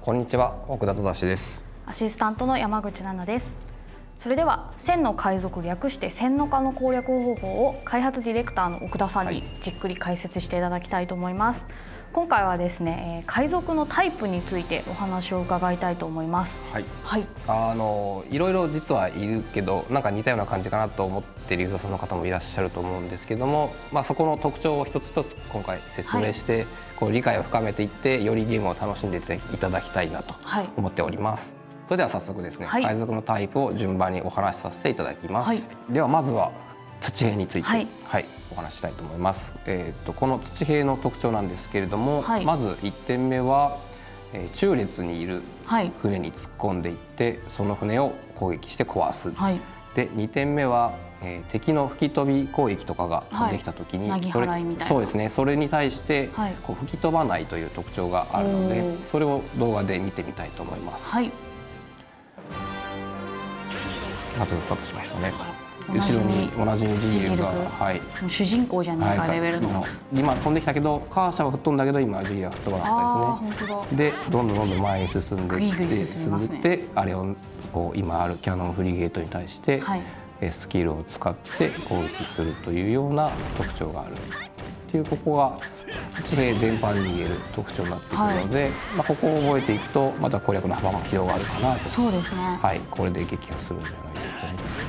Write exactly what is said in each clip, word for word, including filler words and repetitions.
こんにちは、奥田忠です。 アシスタントの山口奈々です。それでは千の海賊、略して千の化の攻略方法を開発ディレクターの奥田さんにじっくり解説していただきたいと思います。はい、今回はですね、海賊のタイプについてお話を伺いたいと思います。 はい。はい。あのいろいろ実はいるけど、なんか似たような感じかなと思っているユーザーさんの方もいらっしゃると思うんですけども、まあそこの特徴を一つ一つ今回説明して、はい、こう理解を深めていってよりゲームを楽しんでいただきたいなと思っております。はい、それでは早速ですね、はい、海賊のタイプを順番にお話しさせていただきます。はい、ではまずは土兵について、はいはい、お話したいと思います。えー、とこの土兵の特徴なんですけれども、はい、まずいってんめは、えー、中列にいる船に突っ込んでいって、その船を攻撃して壊す。はい、でにてんめは、えー、敵の吹き飛び攻撃とかが飛んできた時に、はい、それそうですね、それに対して、はい、こう吹き飛ばないという特徴があるので、それを動画で見てみたいと思います。はい、まずスタートしましたね。後ろにおなじみジギルが、はい、 主人公じゃないかレベルの、 今飛んできたけどカーシャは吹っ飛んだけど今ジギルは吹っ飛ばなかったですね。でどんどんどんどん前に進んでいって進んでいってあれをこう今あるキャノンフリゲートに対して、はい、スキルを使って攻撃するというような特徴があるっていう、ここが土兵全般に言える特徴になってくるので、はい、まあここを覚えていくとまた攻略の幅が広がるかなと。 そうですね。 はい、これで撃破するんじゃないですかね。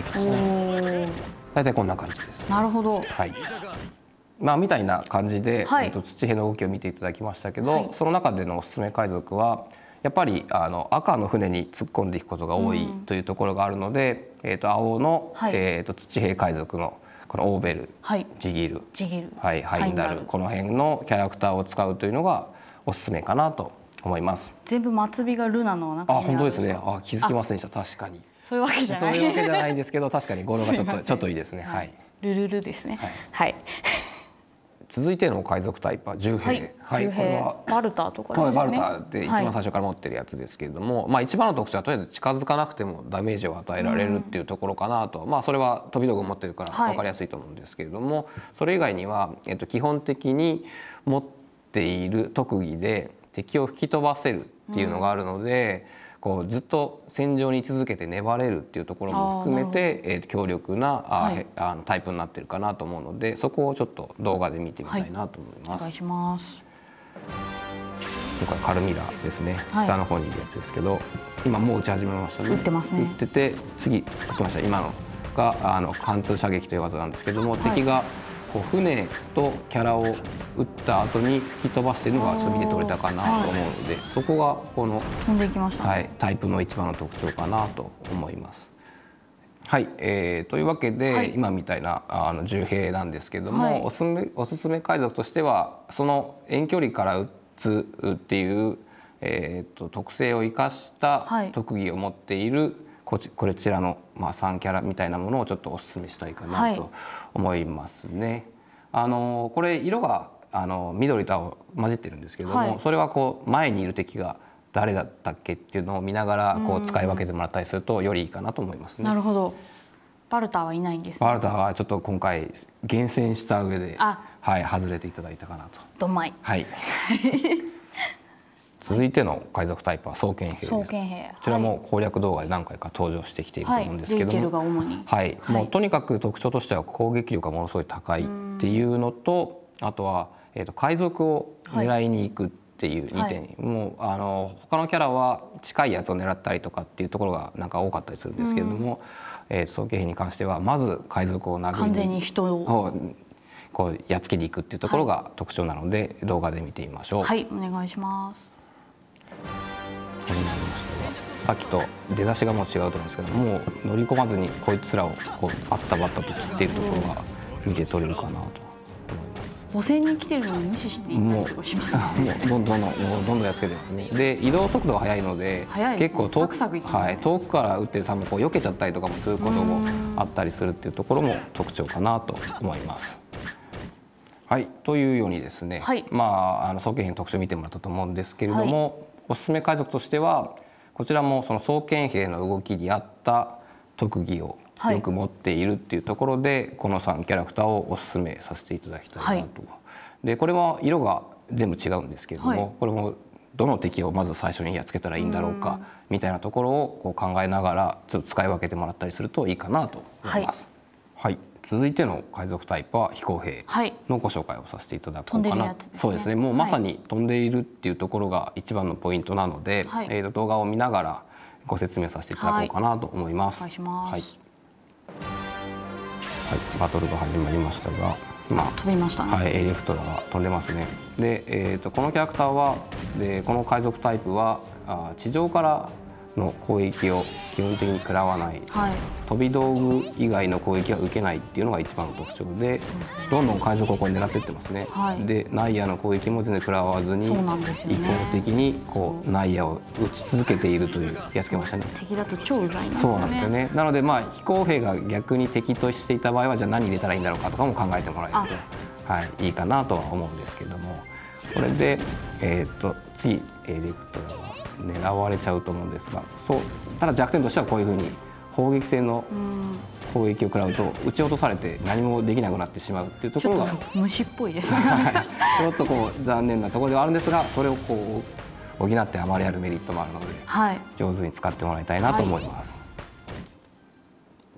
大体こんな感じです。 なるほど。 はい。まあみたいな感じで、はい、えっと土兵の動きを見ていただきましたけど、はい、その中でのおすすめ海賊はやっぱりあの赤の船に突っ込んでいくことが多いというところがあるので、うん、えっと青の、はい、えっと土兵海賊のこのオーベル、はい、ジギル、 ジギル、 はい、ハインダル、この辺のキャラクターを使うというのがおすすめかなと思います。 全部末尾がルナのなんか。 あ、本当ですね。あ、気づきませんでした。確かに。 そういうわけじゃない。 そういうわけじゃないんですけど、確かに語呂がちょっとちょっといいですね。はい。 ルルルですね。はい。 続いての海賊タイプは従兵。はい。これはバルターとかですね。バルターで一番最初から持ってるやつですけれども、まあ一番の特徴はとりあえず近づかなくてもダメージを与えられるっていうところかなと。まあそれは飛び道具を持ってるから分かりやすいと思うんですけれども、それ以外にはえっと基本的に持っている特技で敵を吹き飛ばせるっていうのがあるので。こうずっと戦場に続けて粘れるっていうところも含めて、えー、強力なあ、はい、あのタイプになってるかなと思うので、そこをちょっと動画で見てみたいなと思います。はい、お願いします。 今回カルミラーですね、はい、下の方にいるやつですけど、今もう撃ち始めましたね。 撃ってますね。 撃ってて次撃ってました。今のがあの貫通射撃という技なんですけども、はい、敵がこう船とキャラを撃った後に吹き飛ばしているのがちょっと見て取れたかなと思うので、はい、そこがこの飛んでいきました、ね、 はい、タイプの一番の特徴かなと思います。はい、えー、というわけで、はい、今みたいなあの従兵なんですけども、はい、おすすめおすすめ海賊としてはその遠距離から撃つっていう、えー、と特性を生かした特技を持っている、はい、こちこちらの、まあ、さんキャラみたいなものをちょっとお勧めしたいかなと思いますね。はい、あのこれ色があの緑と青混じってるんですけれども、はい、それはこう前にいる敵が誰だったっけっていうのを見ながらこう使い分けてもらったりするとよりいいかなと思いますね。 なるほど。バルターはいないんですね。 バルターはちょっと今回厳選した上で、はい、外れていただいたかなと。 どんまい。 はい。続いての海賊タイプは双剣兵です。こちらも攻略動画で何回か登場してきていると思うんですけども、はい、もうとにかく特徴としては攻撃力がものすごい高いっていうのと、あとはえっと海賊を狙いに行くっていうにてん、はい、もうあの他のキャラは近いやつを狙ったりとかっていうところがなんか多かったりするんですけれども、えー、双剣兵に関してはまず海賊を殴りに完全に人をこうやっつけに行くっていうところが特徴なので、はい、動画で見てみましょう。 はい、お願いします。 これになりましたが、さっきと出だしがもう違うと思うんですけど、もう乗り込まずにこいつらをこうバッタバッタと切っているところが見て取れるかなと思います。 母船に来てるのに無視していったりとかしますね。 もうどんどんもうどんどんやっつけてますね。で移動速度が速いので、 ね、 結構遠くサクサク、 はい、遠くから撃ってる球をこう避けちゃったりとかもすることもあったりするっていうところも特徴かなと思います。はい、というようにですね、はい、まああの双剣兵の特徴を見てもらったと思うんですけれども、はい、おすすめ海賊としてはこちらもその双剣兵の動きに合った特技をよく持っているっていうところで、はい、このさんキャラクターをおすすめさせていただきたいなと。はい、でこれも色が全部違うんですけれども、はい、これもどの敵をまず最初にやっつけたらいいんだろうかみたいなところをこう考えながらちょっと使い分けてもらったりするといいかなと思います。はい、はい、続いての海賊タイプは飛行兵のご紹介をさせていただこうかな。そうですね。もうまさに飛んでいるっていうところが一番のポイントなので、はい、えーと動画を見ながらご説明させていただこうかなと思います。はい、はい、バトルが始まりましたが、今飛びましたね。 はい、エレクトラが飛んでますね。で、えーとこのキャラクターはでこの海賊タイプはあ地上からの攻撃を基本的に食らわない、はい、飛び道具以外の攻撃は受けないっていうのが一番の特徴で、どんどん海賊をこう狙っていってますね。はい、で内野の攻撃も全然食らわずに、ね、一方的にこう内野を打ち続けているというやっつけましたね。 敵だと超うざいなんですよね。 そうなんですよね。なのでまあ飛行兵が逆に敵としていた場合はじゃあ何入れたらいいんだろうかとかも考えてもらえると、はい、いいかなとは思うんですけども、これで、えー、と次エレクトラは狙われちゃうと思うんですが、そうただ弱点としてはこういうふうに砲撃性の攻撃を食らうと撃ち落とされて何もできなくなってしまうっていうところがちょっと虫っぽいですね。 ちょっとこう残念なところではあるんですが、それをこう補ってあまりあるメリットもあるので、はい、上手に使ってもらいたいなと思います。はい、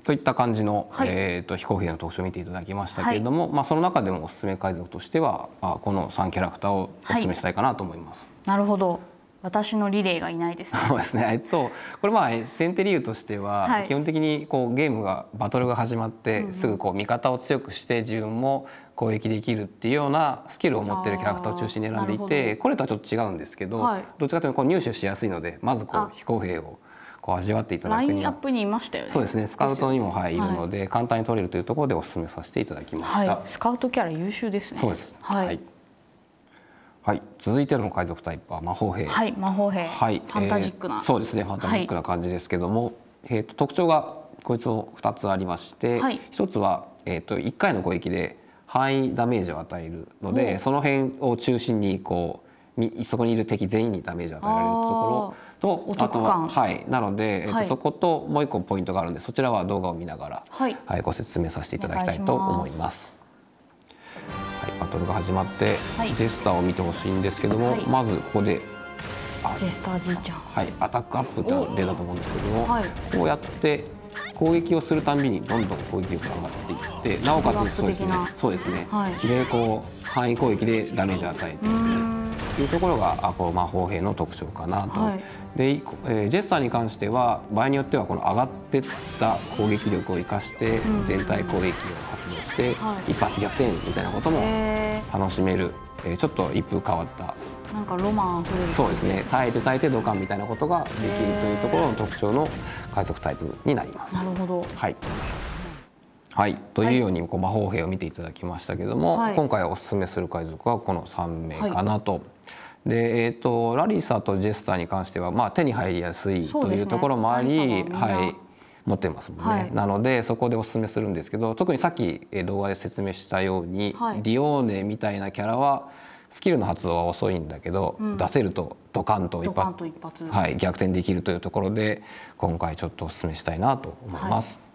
といった感じの、はい、えーと飛行兵の特徴を見ていただきましたけれども、はい、まあその中でもおすすめ海賊としては、まあ、このさんキャラクターをおすすめしたいかなと思います。 はい、なるほど。私のリレーがいないですね。 そうですね。えっとこれまあ先手理由としては、はい、基本的にこうゲームがバトルが始まって、うん、すぐこう味方を強くして自分も攻撃できるっていうようなスキルを持っているキャラクターを中心に選んでいて、これとはちょっと違うんですけど、はい、どっちかというとこう入手しやすいので、まずこう飛行兵をこう味わっていただくにはラインナップにいましたよね。 そうですね。スカウトにも、はい、いるので、はい、簡単に取れるというところでお勧めさせていただきました。はい、 スカウトキャラ優秀ですね。 そうです。 はい。 はいはい、続いての海賊タイプは魔法兵。 はい、魔法兵。はい、ファンタジックな、 えー。そうですね、ファンタジックな感じですけども、はい、えっと特徴がこいつをふたつありまして、はい、ひとつはえっといっかいの攻撃で範囲ダメージを与えるので、その辺を中心にこうそこにいる敵全員にダメージを与えられるところと、あとははいなので、えっとそこともう一個ポイントがあるんで、そちらは動画を見ながら、はい、はい、ご説明させていただきたいと思います。はい、バトルが始まって、はい、ジェスターを見てほしいんですけども、はい、まずここでジェスターじいちゃん、 はい、アタックアップって出たと思うんですけども、はい、こうやって攻撃をするたんびにどんどん攻撃力が上がっていって、なおかつそうですね、そうですね、はい、でこう範囲攻撃でダメージを与えていくというところがあこう魔法兵の特徴かなと。はい、で、えー、ジェスターに関しては場合によってはこの上がってった攻撃力を生かして全体攻撃を発動して一発逆転みたいなことも楽しめる、えー、ちょっと一風変わったなんかロマンあふれる、 そうですね、耐えて耐えてドカンみたいなことができるというところの特徴の海賊タイプになります。 なるほど。 はい。はい、というようにこう魔法兵を見ていただきましたけども、はい、今回おすすめする海賊はこのさんめいかなと。はい、で、えーと、ラリサとジェスターに関しては、まあ、手に入りやすいというところもあり、はい、持ってますもんね。はい、なのでそこでおすすめするんですけど、特にさっき動画で説明したように、はい、ディオーネみたいなキャラはスキルの発動は遅いんだけど、うん、出せるとドカンと一発、一発はい、逆転できるというところで今回ちょっとおすすめしたいなと思います。はい、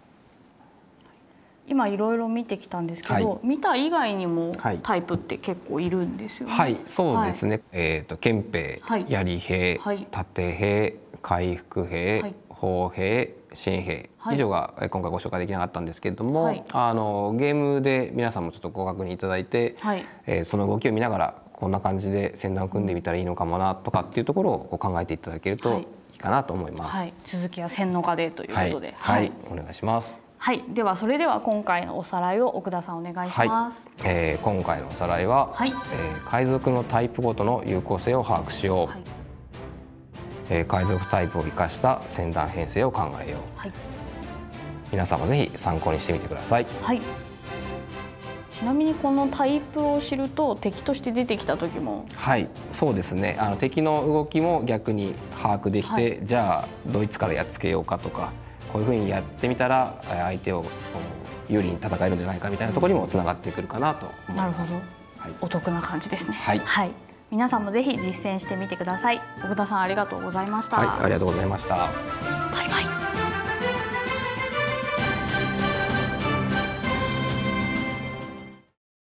今いろいろ見てきたんですけど、はい、見た以外にもタイプって結構いるんですよね。 はい、そうですね。はい、えっと憲兵、はい、槍兵、はい、盾兵、回復兵、はい、砲兵、新兵、はい、以上が今回ご紹介できなかったんですけれども、はい、あのゲームで皆さんもちょっとご確認いただいて、はい、えー、その動きを見ながらこんな感じで戦団を組んでみたらいいのかもなとかっていうところを考えていただけるといいかなと思います。はい、 続きは千の課でということで、 はい、はい、お願いします。 はい、ではそれでは今回のおさらいを奥田さんお願いします。 はい、えー、今回のおさらいは、はい、えー、海賊のタイプごとの有効性を把握しよう、はい、えー、海賊タイプを生かした戦団編成を考えよう、はい、皆さんもぜひ参考にしてみてください。はい、 ちなみにこのタイプを知ると敵として出てきた時も、 はい、そうですね、あの敵の動きも逆に把握できて、はい、じゃあドイツからやっつけようかとか、こういうふうにやってみたら相手を有利に戦えるんじゃないかみたいなところにもつながってくるかなと思います。 なるほど、はい、お得な感じですね。 はい、 はい、皆さんもぜひ実践してみてください。奥田さんありがとうございました。 はい、ありがとうございました。 バイバイ。